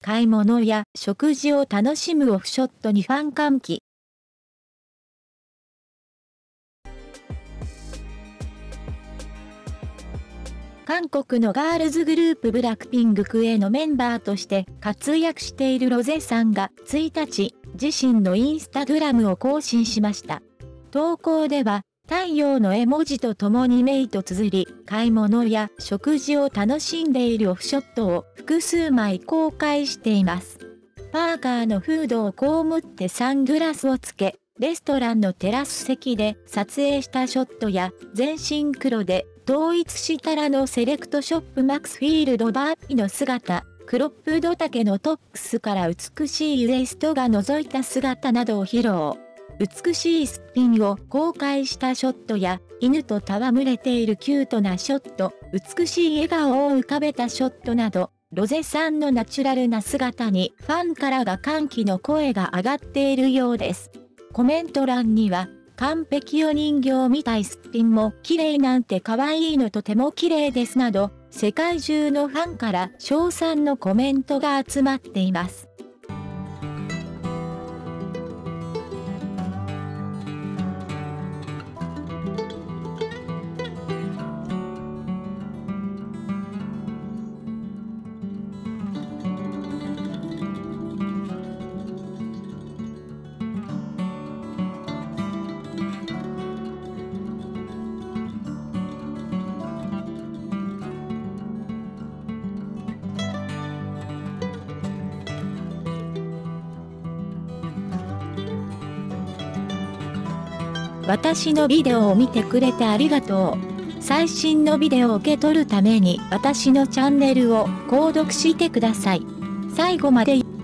買い物や食事を楽しむオフショットにファン歓喜。韓国のガールズグループブラックピンクへのメンバーとして活躍しているロゼさんが1日、自身のインスタグラムを更新しました。投稿では、太陽の絵文字と共にメイと綴り、買い物や食事を楽しんでいるオフショットを複数枚公開しています。パーカーのフードを被ってサングラスをつけ、レストランのテラス席で撮影したショットや、全身黒で統一したらのセレクトショップマックスフィールドバーピの姿、クロップド丈のトップスから美しいウエストが覗いた姿などを披露。美しいすっぴんを公開したショットや、犬と戯れているキュートなショット、美しい笑顔を浮かべたショットなど、ロゼさんのナチュラルな姿にファンからが歓喜の声が上がっているようです。コメント欄には、完璧お人形みたいすっぴんも綺麗なんて可愛いのとても綺麗ですなど、世界中のファンから称賛のコメントが集まっています。私のビデオを見てくれてありがとう。最新のビデオを受け取るために私のチャンネルを購読してください。最後まで